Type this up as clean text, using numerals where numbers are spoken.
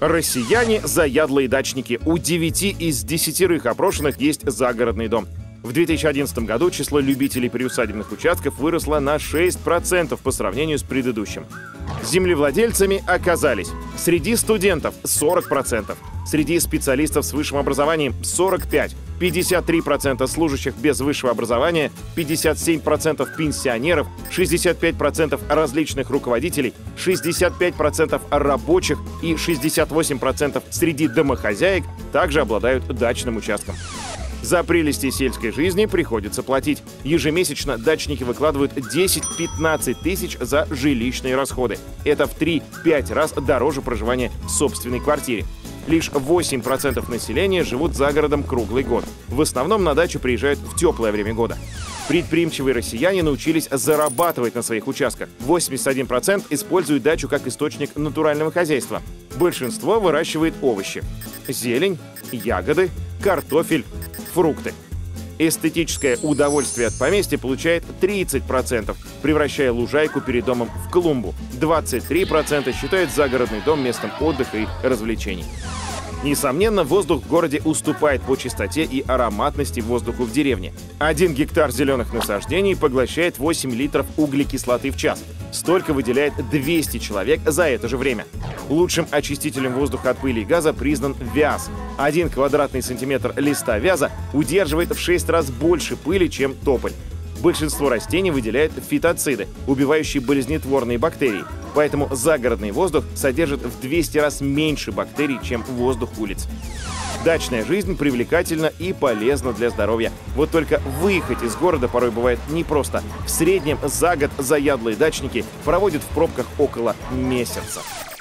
Россияне – заядлые дачники. У 9 из 10 опрошенных есть загородный дом. В 2011 году число любителей приусадебных участков выросло на 6% по сравнению с предыдущим. Землевладельцами оказались среди студентов 40%, среди специалистов с высшим образованием 45%, 53% служащих без высшего образования, 57% пенсионеров, 65% различных руководителей, 65% рабочих и 68% среди домохозяек также обладают дачным участком. За прелести сельской жизни приходится платить. Ежемесячно дачники выкладывают 10-15 тысяч за жилищные расходы. Это в 3-5 раз дороже проживания в собственной квартире. Лишь 8% населения живут за городом круглый год. В основном на дачу приезжают в теплое время года. Предприимчивые россияне научились зарабатывать на своих участках. 81% используют дачу как источник натурального хозяйства. Большинство выращивает овощи, зелень, ягоды, картофель, фрукты. Эстетическое удовольствие от поместья получает 30%, превращая лужайку перед домом в клумбу. 23% считают загородный дом местом отдыха и развлечений. Несомненно, воздух в городе уступает по чистоте и ароматности воздуху в деревне. 1 гектар зеленых насаждений поглощает 8 литров углекислоты в час. Столько выделяет 200 человек за это же время. Лучшим очистителем воздуха от пыли и газа признан вяз. 1 квадратный сантиметр листа вяза удерживает в 6 раз больше пыли, чем тополь. Большинство растений выделяет фитоциды, убивающие болезнетворные бактерии. Поэтому загородный воздух содержит в 200 раз меньше бактерий, чем воздух улиц. Дачная жизнь привлекательна и полезна для здоровья. Вот только выехать из города порой бывает непросто. В среднем за год заядлые дачники проводят в пробках около месяца.